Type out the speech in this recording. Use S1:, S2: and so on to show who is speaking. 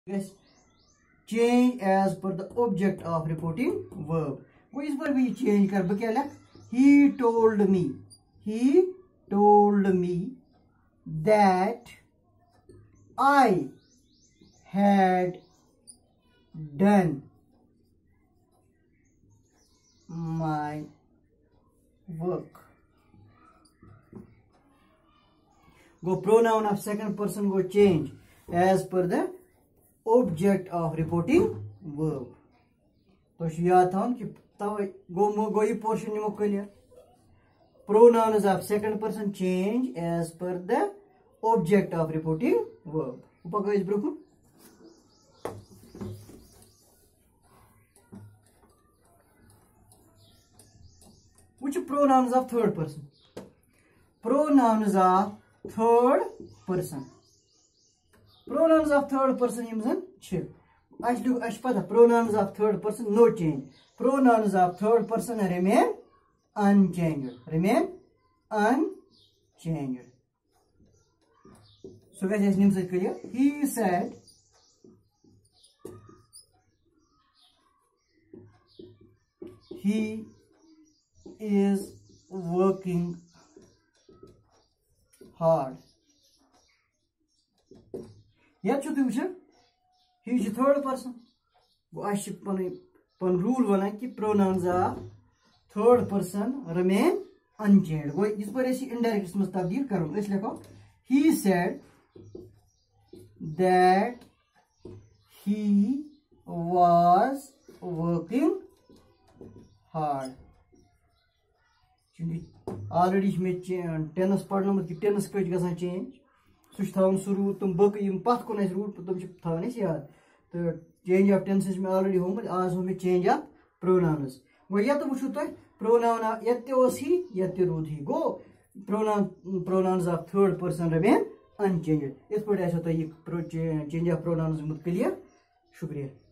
S1: Yes, change as per the object of reporting verb. वो इस पर भी change कर क्या लग? He told me. He told me that I had done my work. Go pronoun of second person go change as per the object of reporting verb. तो याद था कि तब गो ये portion निमो clear. Pronouns of second person change as per the object of reporting verb. Upa is broken. Which pronouns of third person? Pronouns of third person. Pronouns of third person yimzan chhe. Ashpata pronouns of third person no change. Pronouns of third person remain unchanged. Remain unchanged. So guys, his name is clear. He said he is working hard. Yet you do he is the third person. I should pun rule one ki pronouns are third person remain unchanged. Go is पर ऐसी indirect में तब्दील करूँ. इसलिए को he said that he was working hard. Already में tennis पढ़ना मत कि tennis कोई जगह change. सुच थावन शुरू तुम बक यम पथ को नहीं रूट तुम थावन ऐसे याद. तो change of tenses में already होंगे आज हमें change of pronouns. वो या तो मुझे तो pronoun यत्ते ओसी यत्ते Rundhi. Go pronouns of third person remain unchanged. इस पर ऐसा तो ये change of pronouns मुझ clear. शुक्रिया.